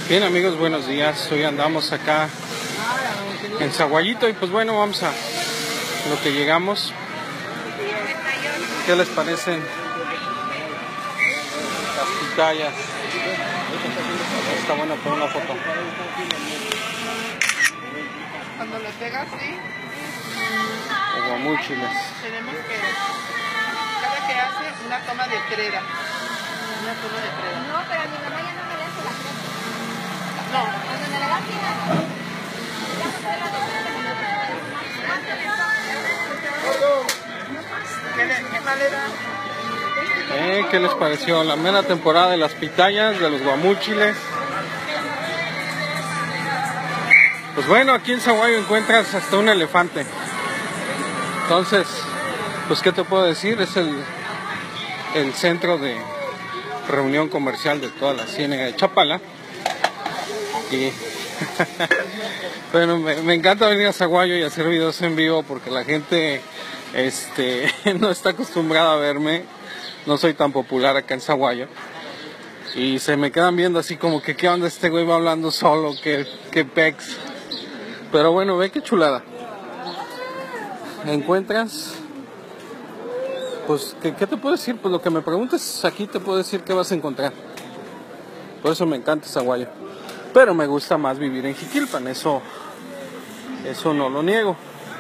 Bien amigos, buenos días. Hoy andamos acá en Zaguayito y pues bueno, vamos a lo que llegamos. ¿Qué les parecen las pitayas? Está bueno para una foto. Cuando le pegas, sí. O guamúchiles. Tenemos que, cada que hace una toma de creda. Una toma de creda. No, pero a mi mamá ya no me hace la crema. No. Cuando me la da fina, ¿Qué manera? ¿Qué les pareció? La mera temporada de las pitayas, de los guamúchiles. Pues bueno, aquí en Zaguayo encuentras hasta un elefante. Entonces, pues ¿qué te puedo decir? Es el centro de reunión comercial de toda la ciénaga de Chapala. Y bueno, me encanta venir a Zaguayo y hacer videos en vivo porque la gente no está acostumbrada a verme. No soy tan popular acá en Zaguayo. Y se me quedan viendo así como que qué onda este güey va hablando solo, qué pex. Pero bueno, ve qué chulada. Encuentras, pues, ¿qué te puedo decir? Pues lo que me preguntes aquí te puedo decir qué vas a encontrar. Por eso me encanta Zaguayo. Pero me gusta más vivir en Jiquilpan, eso no lo niego.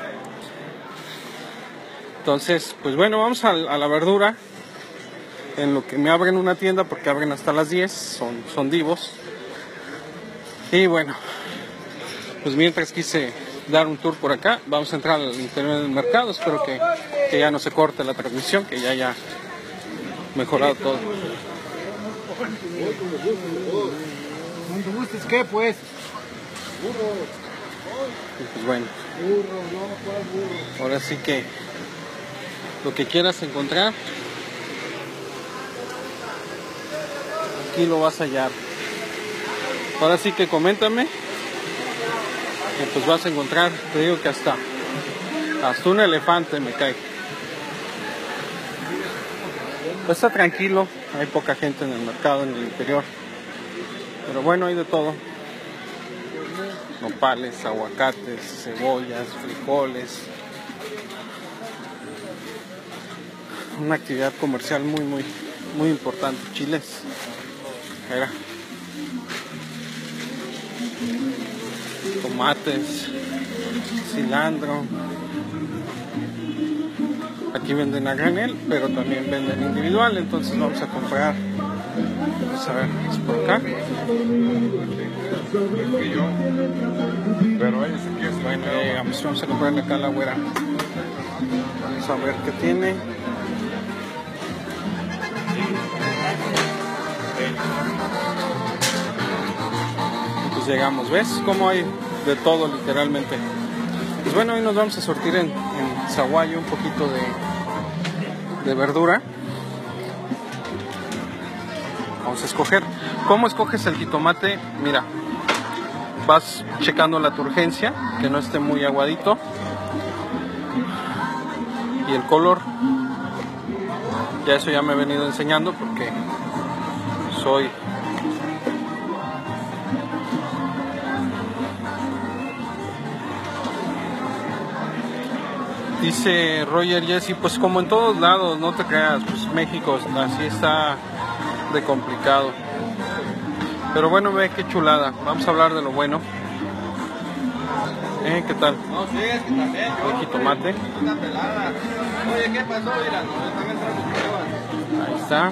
Entonces, pues bueno, vamos a la verdura. En lo que me abren una tienda, porque abren hasta las 10, son divos. Y bueno, pues mientras quise dar un tour por acá, vamos a entrar al interior del mercado. Espero que ya no se corte la transmisión, que ya haya mejorado todo. Cuando gustes, ¿qué pues? Y pues bueno, ahora sí que lo que quieras encontrar, aquí lo vas a hallar. Ahora sí que coméntame y pues vas a encontrar, te digo que hasta un elefante me cae. Pues está tranquilo, hay poca gente en el mercado, en el interior. Pero bueno, hay de todo. Nopales, aguacates, cebollas, frijoles. Una actividad comercial muy importante. Chiles. Mira. Tomates, cilantro. Aquí venden a granel, pero también venden individual. Entonces vamos a comprar. Vamos a ver, es por acá. Pero ella se quiere. Bueno, ya llegamos, vamos a comprarle acá a la güera. Vamos a ver qué tiene. Y pues llegamos, ¿ves? Cómo hay de todo literalmente. Pues bueno, hoy nos vamos a surtir en Zaguayo un poquito de verdura. Vamos a escoger. ¿Cómo escoges el jitomate? Mira, vas checando la turgencia, que no esté muy aguadito, y el color. Ya eso ya me he venido enseñando porque soy dice Roger Jesse, pues como en todos lados, no te creas, pues México así está de complicado. Pero bueno, ve qué chulada. Vamos a hablar de lo bueno. ¿Qué tal? No, sí, es que también. El jitomate. Una pelada. Oye, ¿qué pasó? Mira, no, también traemos. Ahí está.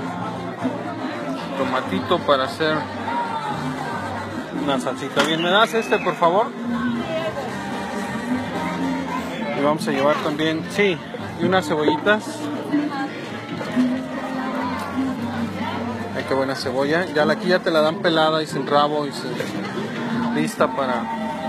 Tomatito para hacer una salsita. Bien, ¿me das por favor? Y vamos a llevar también, sí, y unas cebollitas. Ay, qué buena cebolla. Ya aquí ya te la dan pelada y sin rabo y lista para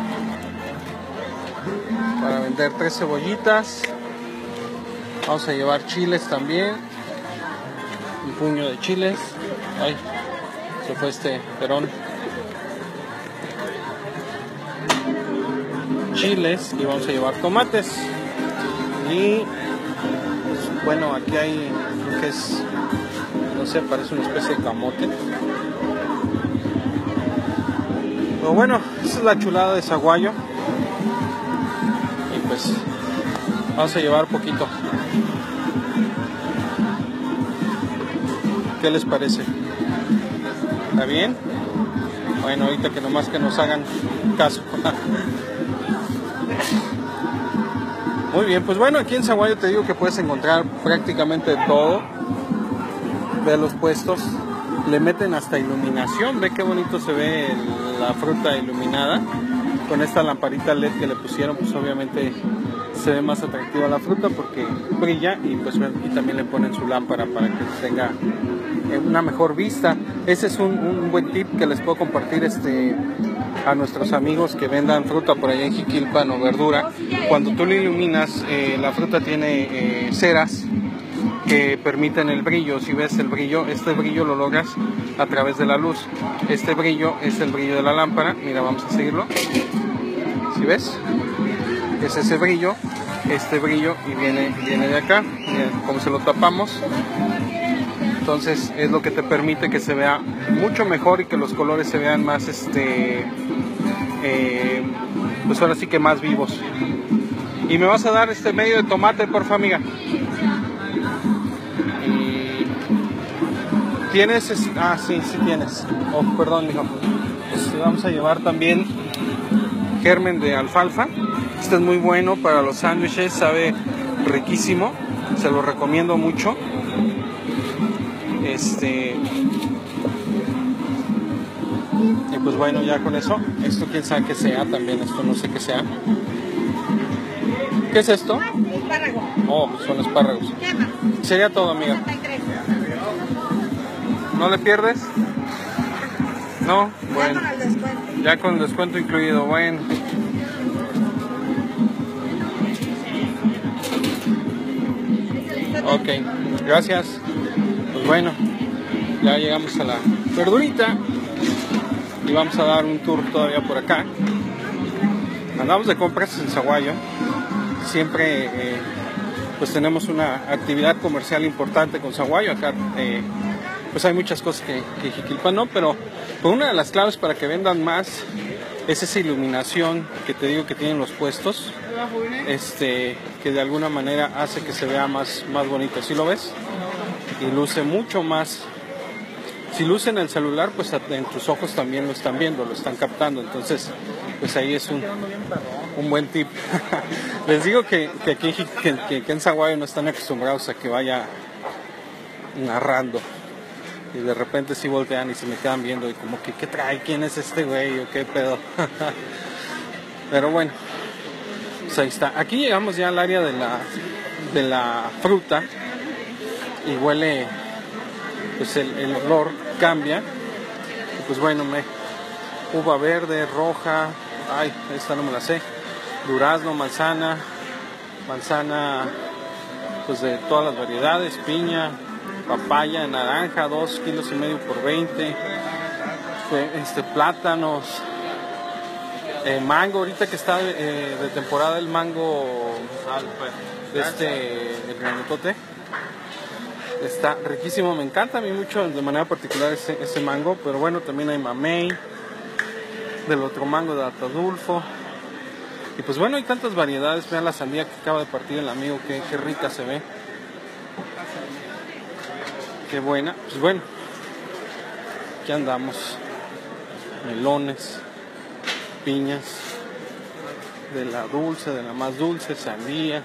vender 3 cebollitas. Vamos a llevar chiles también. Un puño de chiles. Ay, se fue perón. Chiles y vamos a llevar tomates. Y pues, bueno, aquí hay lo que es, no sé, parece una especie de camote. Pero bueno, esa es la chulada de Saguayo. Y pues vamos a llevar poquito. ¿Qué les parece? ¿Está bien? Bueno, ahorita que nomás que nos hagan caso. Muy bien, pues bueno, aquí en Saguayo te digo que puedes encontrar prácticamente todo. Ve los puestos, le meten hasta iluminación. Ve qué bonito se ve la fruta iluminada. Con esta lamparita LED que le pusieron, pues obviamente se ve más atractiva la fruta porque brilla, y pues y también le ponen su lámpara para que tenga una mejor vista. Ese es un buen tip que les puedo compartir a nuestros amigos que vendan fruta por allá en Jiquilpan o verdura. Cuando tú lo iluminas, la fruta tiene ceras que permiten el brillo. Si ves el brillo, este brillo lo logras a través de la luz. Este brillo es el brillo de la lámpara. Mira, vamos a seguirlo. ¿Sí ves? Es ese brillo, este brillo, y viene de acá. Mira cómo se lo tapamos. Entonces es lo que te permite que se vea mucho mejor y que los colores se vean más, pues ahora sí que más vivos. Y me vas a dar medio de tomate, porfa, amiga. Y tienes, sí tienes. Oh, perdón, mijo. Pues vamos a llevar también germen de alfalfa. Este es muy bueno para los sándwiches, sabe riquísimo, se lo recomiendo mucho. Y pues bueno, ya con eso, esto quién sabe qué sea también, esto no sé qué sea. ¿Qué es esto? Espárrago. Oh, son espárragos. Llama. Sería todo, amiga. 33. ¿No le pierdes? No, bueno. Ya con el descuento. Ya con el descuento incluido, bueno. Ok, gracias. Pues bueno, ya llegamos a la verdurita y vamos a dar un tour todavía por acá. Andamos de compras en Saguayo. Siempre pues tenemos una actividad comercial importante con Saguayo. Acá pues hay muchas cosas que Jiquilpan no, pero una de las claves para que vendan más es esa iluminación que te digo que tienen los puestos, que de alguna manera hace que se vea más bonito. ¿Sí lo ves? Y luce mucho más. Si luce en el celular, pues en tus ojos también lo están viendo, lo están captando. Entonces, pues ahí es un buen tip. Les digo que aquí que en Saguayo no están acostumbrados a que vaya narrando. Y de repente sí voltean y se me quedan viendo y como que ¿qué trae? ¿Quién es este güey? ¿O qué pedo? Pero bueno, pues ahí está. Aquí llegamos ya al área de la fruta y huele, pues el olor cambia. Y pues bueno, uva verde, roja, ay, esta no me la sé, durazno, manzana, pues de todas las variedades, piña, papaya, naranja, 2,5 kilos por 20, plátanos, mango, ahorita que está de temporada el mango, el grandotote, está riquísimo, me encanta a mí mucho de manera particular ese mango, pero bueno, también hay mamey, del otro mango de Atadulfo, y pues bueno, hay tantas variedades. Vean la sandía que acaba de partir el amigo, qué rica se ve. Qué buena, pues bueno, aquí andamos, melones, piñas, de la dulce, de la más dulce, sandías,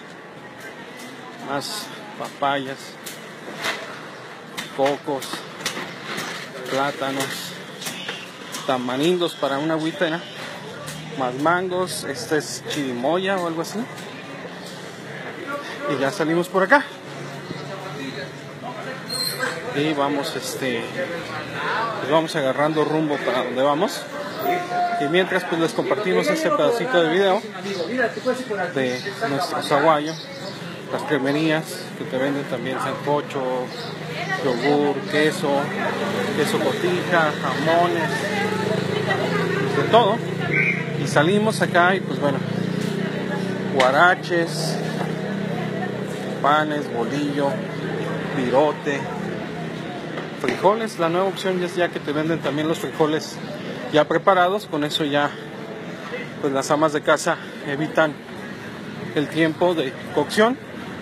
más papayas, cocos, plátanos, tamarindos para una agüita, ¿no? Más mangos, este es chirimoya o algo así, y ya salimos por acá. Y vamos, pues vamos agarrando rumbo para donde vamos. Y mientras pues les compartimos este pedacito de video de nuestro Saguayo, las cremerías que te venden también sancocho, yogur, queso cotija, jamones, de todo. Y salimos acá y pues bueno, guaraches, panes, bolillo, virote, frijoles. La nueva opción es ya que te venden también los frijoles ya preparados. Con eso ya pues las amas de casa evitan el tiempo de cocción.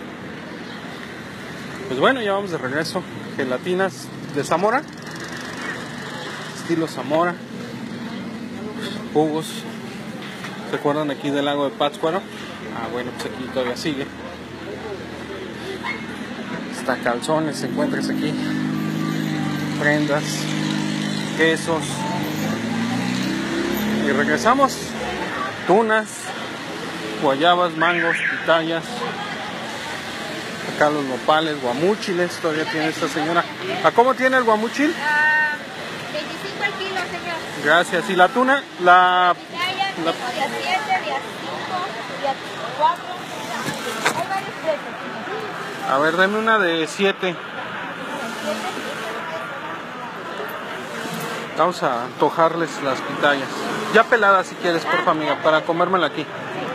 Pues bueno, ya vamos de regreso. Gelatinas de Zamora, estilo Zamora, jugos. ¿Se acuerdan aquí del lago de Pátzcuaro? Ah, bueno, pues aquí todavía sigue. Está calzones, encuentras aquí prendas, quesos. Y regresamos. Tunas, guayabas, mangos, pitayas. Acá los nopales, guamúchiles, todavía tiene esta señora. ¿A cómo tiene el guamúchil? 25 al kilo, señor. Gracias. ¿Y la tuna? La... Pitaya, tengo día 7, día 5, día 4. Hay varios precios. A ver, deme una de 7. Vamos a antojarles las pitayas. Ya peladas si quieres, porfa, amiga, para comérmela aquí.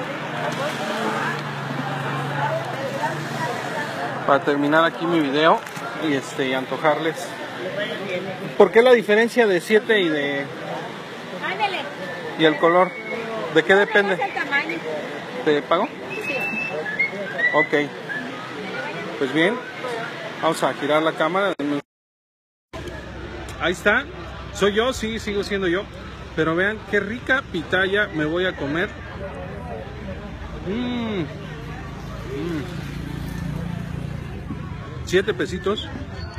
Para terminar aquí mi video y antojarles. ¿Por qué la diferencia de 7 y de... Ándale. y el color? ¿De qué Es depende? el tamaño. ¿Te pago? Sí. Ok. Pues bien, vamos a girar la cámara. Ahí está. Soy yo, sí, sigo siendo yo. Pero vean qué rica pitaya me voy a comer. 7 pesitos.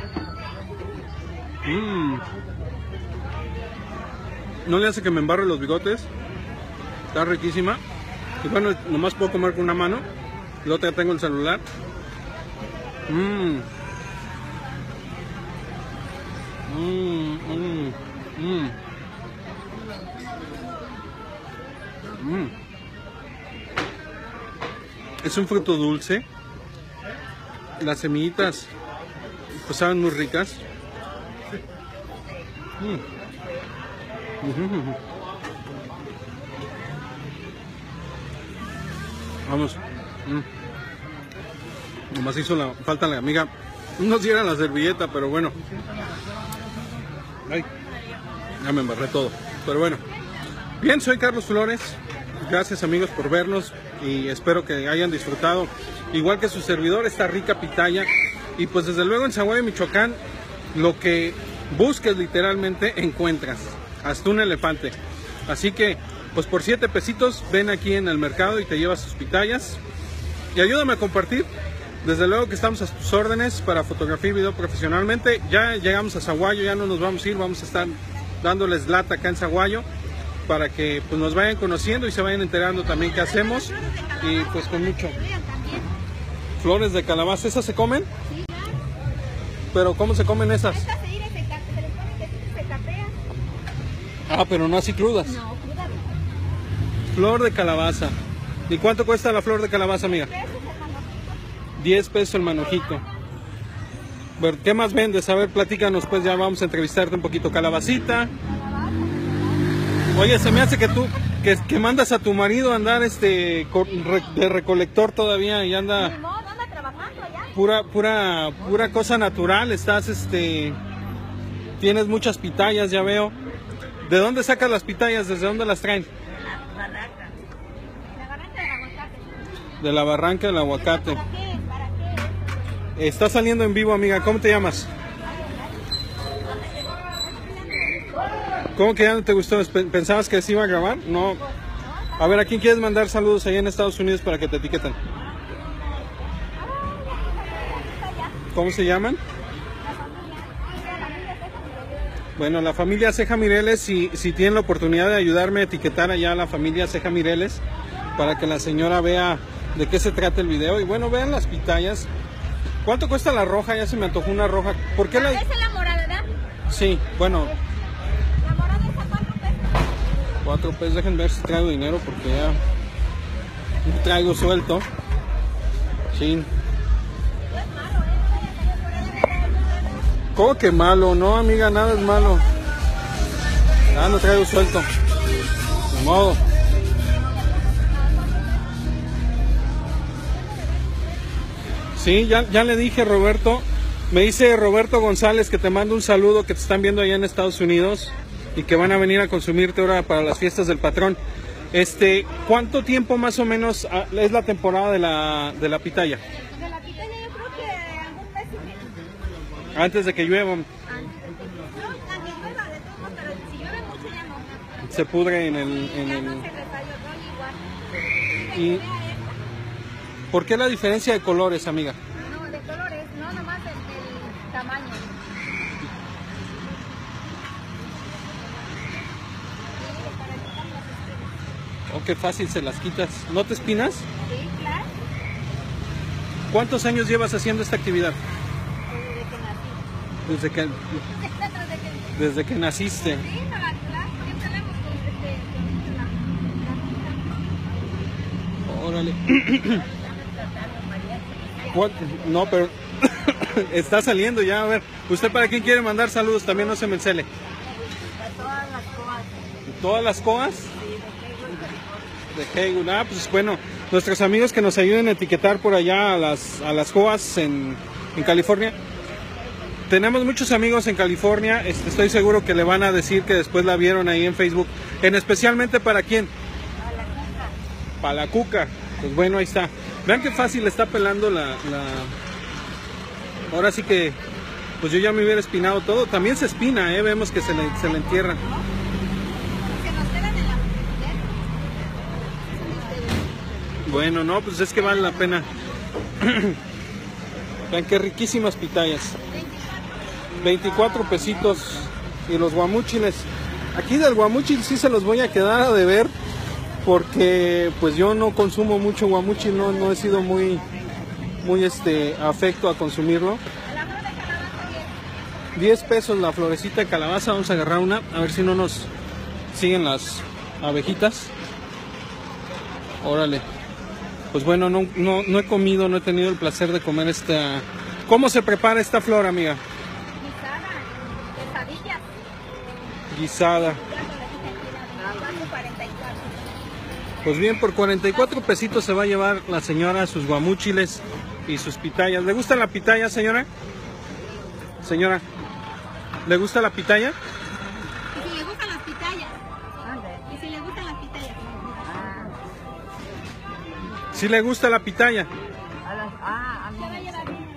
No le hace que me embarre los bigotes. Está riquísima. Y bueno, nomás puedo comer con una mano. La otra tengo el celular. Es un fruto dulce. Las semillitas pues saben muy ricas. Vamos. Nomás hizo falta la amiga. No si era la servilleta, pero bueno. Ay, ya me embarré todo. Pero bueno. Bien, soy Carlos Flores. Gracias amigos por vernos y espero que hayan disfrutado. Igual que su servidor, esta rica pitaya. Y pues desde luego en Zaguayo, Michoacán, lo que busques literalmente encuentras. Hasta un elefante. Así que pues por 7 pesitos ven aquí en el mercado y te llevas tus pitayas. Y ayúdame a compartir. Desde luego que estamos a tus órdenes para fotografía y video profesionalmente. Ya llegamos a Zaguayo, ya no nos vamos a ir, vamos a estar dándoles lata acá en Zaguayo para que pues nos vayan conociendo y se vayan enterando también qué hacemos. Y pues con mucho. Flores de calabaza, ¿esas se comen? Sí, claro. Pero ¿cómo se comen esas? Estas se les pone que se capean. Ah, pero no así crudas. No, cruda. Flor de calabaza. ¿Y cuánto cuesta la flor de calabaza, amiga? 10 pesos el manojito. Bueno, ¿qué más vendes? A ver, platícanos, pues ya vamos a entrevistarte un poquito. Calabacita. Oye, se me hace que tú, que mandas a tu marido a andar de recolector todavía y anda Ni modo, anda trabajando allá. pura cosa natural. Estás, tienes muchas pitayas, ya veo. ¿De dónde sacas las pitayas? ¿Desde dónde las traen? La barranca del aguacate. De la barranca del aguacate. ¿Para qué? ¿Para qué? Está saliendo en vivo, amiga. ¿Cómo te llamas? ¿Cómo que ya no te gustó? ¿Pensabas que se iba a grabar? No. A ver, ¿a quién quieres mandar saludos allá en Estados Unidos para que te etiqueten? ¿Cómo se llaman? Bueno, la familia Ceja Mireles, si tienen la oportunidad de ayudarme a etiquetar allá a la familia Ceja Mireles para que la señora vea de qué se trata el video. Y bueno, vean las pitayas. ¿Cuánto cuesta la roja? Ya se me antojó una roja. ¿Por qué la...? Esa es la morada, ¿verdad? Sí, bueno, La morada es a 4 pesos. 4 pesos. Dejen ver si traigo dinero porque ya no traigo suelto. Sí. ¿Cómo que malo? No, amiga, nada es malo. Ah, no traigo suelto. De modo. Sí, ya le dije, Roberto. Me dice Roberto González que te mando un saludo, que te están viendo allá en Estados Unidos. y que van a venir a consumirte ahora para las fiestas del patrón. ¿Cuánto tiempo más o menos es la temporada de la pitaya? De la pitaya yo creo que algún mes y medio. Antes de que llueva. No, también llueva de todo, pero si llueve mucho ya no. Se pudre en Ya el... no se desayunó igual. Y- Vea esta. ¿Por qué la diferencia de colores, amiga? No, de colores, no, nomás del tamaño. Oh, qué fácil se las quitas. ¿No te espinas? Sí, claro, ¿Cuántos años llevas haciendo esta actividad? desde que nací. Desde que naciste. Sí, para claro, siempre andamos con Órale. No, pero está saliendo ya. A ver, ¿usted para quién quiere mandar saludos? También no se me encele. todas las cosas. ¿Todas las coas? De Heywood. Pues bueno, nuestros amigos que nos ayuden a etiquetar por allá a las coas en California. Tenemos muchos amigos en California, estoy seguro que le van a decir que después la vieron ahí en Facebook. Especialmente para quién? Para la cuca. Pues bueno, ahí está. Vean qué fácil está pelando la... Ahora sí que, pues yo ya me hubiera espinado todo. También se espina, vemos que se le entierra. Se nos quedan en la Bueno, no, pues es que vale la pena. Vean qué riquísimas pitayas. 24 pesitos. Y los guamúchiles. Aquí del guamúchil sí se los voy a quedar a deber. Porque pues yo no consumo mucho guamúchil. No he sido muy afecto a consumirlo. 10 pesos la florecita de calabaza. Vamos a agarrar una. A ver si no nos siguen las abejitas. Órale. Pues bueno, no he comido, no he tenido el placer de comer esta... ¿Cómo se prepara esta flor, amiga? guisada, quesadillas. Guisada. Pues bien, por 44 pesitos se va a llevar la señora sus guamúchiles y sus pitayas. ¿Le gusta la pitaya, señora? Señora, ¿le gusta la pitaya? Y si le gustan las pitayas. Y si le gustan las pitayas. ¿Sí le gusta la pitaya? A mí me lleva bien.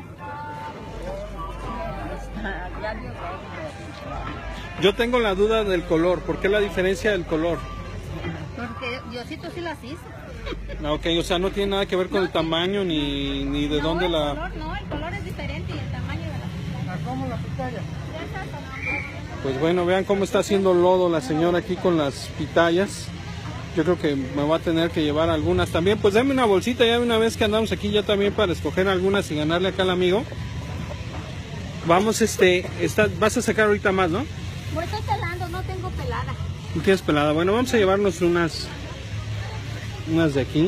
Yo tengo la duda del color. ¿Por qué la diferencia del color? Porque Diosito sí las hizo. Ok, o sea, no tiene nada que ver con el tamaño ni de dónde el la... color no, el color es diferente y el tamaño de la pitaya. ¿Cómo la pitaya? Pues bueno, vean cómo está haciendo lodo la señora aquí con las pitayas. Yo creo que me va a tener que llevar algunas también. Pues dame una bolsita ya una vez que andamos aquí ya también para escoger algunas y ganarle acá al amigo. Vamos, vas a sacar ahorita más, ¿no? Pues estoy pelando, no tengo pelada. ¿No tienes pelada? Bueno, vamos a llevarnos unas de aquí.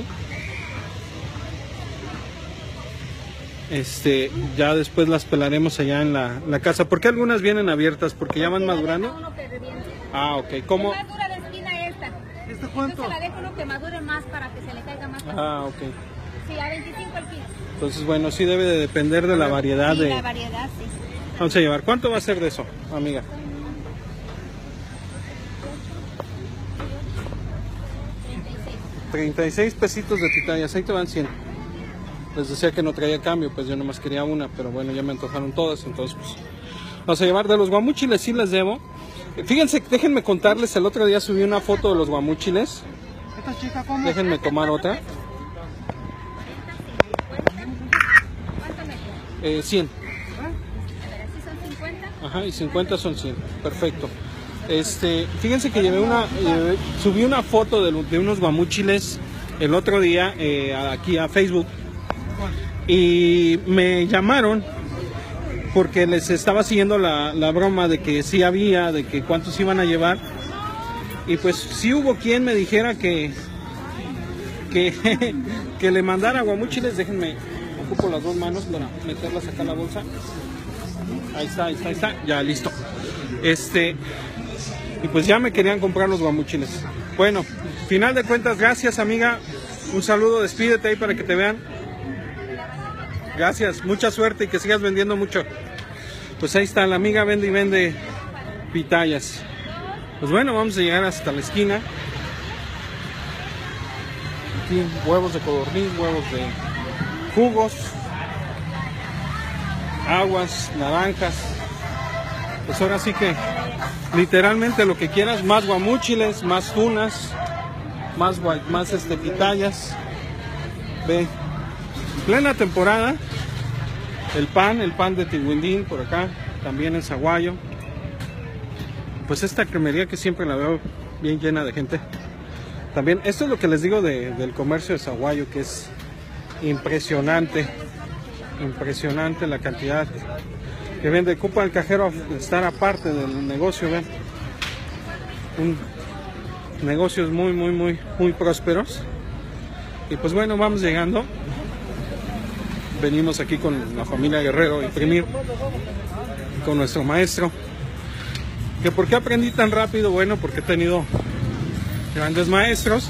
Ya después las pelaremos allá en la casa. ¿Por qué algunas vienen abiertas? ¿Porque ya van madurando? Uno que reviente. Ah, ok. ¿Cómo? Es más dura la espina esta. ¿Este cuánto? Entonces la dejo uno que madure más para que se le caiga más. Ah, ok. Sí, a 25 el kilo. Entonces, bueno, sí debe de depender de la variedad Sí, de... la variedad, sí. Vamos a llevar. ¿Cuánto va a ser de eso, amiga? 36 pesitos de pitayas. Ahí te van 100. Les decía que no traía cambio, pues yo nomás quería una, pero bueno, ya me antojaron todas, entonces pues vamos a llevar. De los guamúchiles sí les debo. Fíjense, déjenme contarles, el otro día subí una foto de los guamúchiles. ¿Esta chica cómo? Déjenme tomar otra. ¿Cuánto me dio? 100. A ver, así son 50. Ajá, y 50 son 100. Perfecto. Fíjense que subí una foto de unos guamúchiles el otro día aquí a Facebook. Y me llamaron porque les estaba siguiendo la broma de que sí había, de que cuántos iban a llevar. Y pues sí hubo quien me dijera que le mandara guamúchiles. Déjenme, ocupo las dos manos para meterlas acá en la bolsa. Ahí está, ya listo. Y pues ya me querían comprar los guamúchiles. Bueno, final de cuentas, gracias amiga. Un saludo, despídete ahí para que te vean. Gracias, mucha suerte y que sigas vendiendo mucho. Pues ahí está, la amiga vende y vende pitayas. Pues bueno, vamos a llegar hasta la esquina. Aquí huevos de codorniz, huevos de jugos, aguas, naranjas. Pues ahora sí que literalmente lo que quieras, más guamúchiles, más tunas, más pitayas. Ve, plena temporada. El pan de Tilwindín por acá, también en Saguayo. Pues esta cremería que siempre la veo bien llena de gente. También, esto es lo que les digo del comercio de Saguayo, que es impresionante. Impresionante la cantidad que vende. Ocupa el cajero estar aparte del negocio, ven. Negocios muy prósperos. Y pues bueno, vamos llegando. Venimos aquí con la familia Guerrero a imprimir, con nuestro maestro. ¿Que por qué aprendí tan rápido? Bueno, porque he tenido grandes maestros.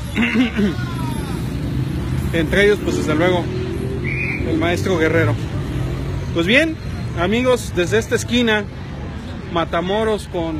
Entre ellos, pues desde luego, el maestro Guerrero. Pues bien, amigos, desde esta esquina, Matamoros con...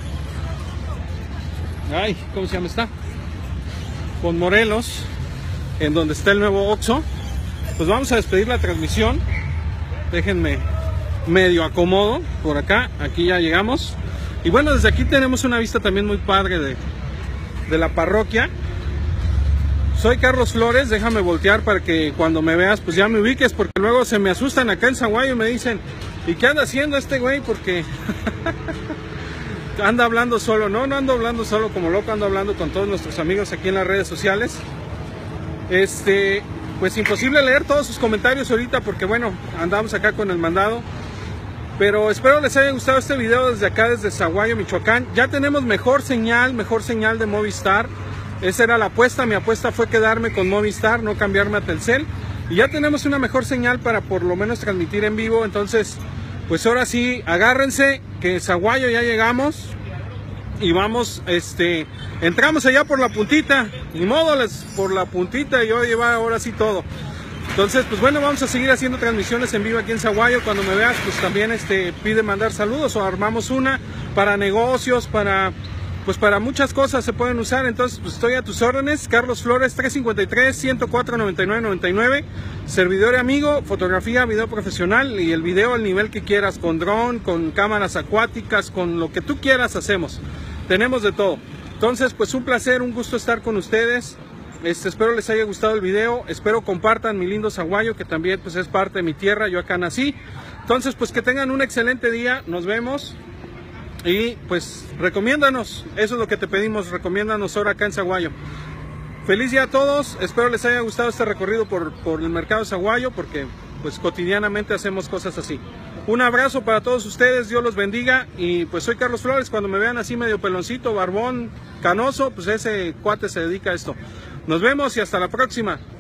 Ay, ¿cómo se llama esta? Con Morelos, en donde está el nuevo Oxxo. Pues vamos a despedir la transmisión. Déjenme medio acomodo por acá. Aquí ya llegamos. Y bueno, desde aquí tenemos una vista también muy padre de la parroquia. Soy Carlos Flores, déjame voltear para que cuando me veas pues ya me ubiques, porque luego se me asustan acá en Saguayo y me dicen, ¿y qué anda haciendo este güey? Porque anda hablando solo. No ando hablando solo como loco, ando hablando con todos nuestros amigos aquí en las redes sociales. Pues imposible leer todos sus comentarios ahorita porque bueno, andamos acá con el mandado. Pero espero les haya gustado este video desde acá, desde Saguayo, Michoacán. Ya tenemos mejor señal de Movistar. Esa era la apuesta, mi apuesta fue quedarme con Movistar, no cambiarme a Telcel. Y ya tenemos una mejor señal para por lo menos transmitir en vivo. Entonces, pues ahora sí, agárrense, que Saguayo ya llegamos. Y vamos, entramos allá por la puntita. Ni modo, por la puntita, yo llevar ahora sí todo. Entonces, pues bueno, vamos a seguir haciendo transmisiones en vivo aquí en Saguayo. Cuando me veas, pues también pide mandar saludos o armamos una para negocios, para muchas cosas se pueden usar. Entonces, pues estoy a tus órdenes. Carlos Flores, 353-104-9999. Servidor y amigo, fotografía, video profesional y el video al nivel que quieras, con dron, con cámaras acuáticas, con lo que tú quieras hacemos. Tenemos de todo. Entonces, pues un placer, un gusto estar con ustedes. Espero les haya gustado el video, espero compartan mi lindo Saguayo, que también pues es parte de mi tierra, yo acá nací. Entonces, pues que tengan un excelente día, nos vemos. Y pues recomiéndanos, eso es lo que te pedimos, recomiéndanos ahora acá en Saguayo. Feliz día a todos, espero les haya gustado este recorrido por el mercado de Saguayo, porque pues cotidianamente hacemos cosas así. Un abrazo para todos ustedes, Dios los bendiga. Y pues soy Carlos Flores, cuando me vean así medio peloncito, barbón, canoso, pues ese cuate se dedica a esto. Nos vemos y hasta la próxima.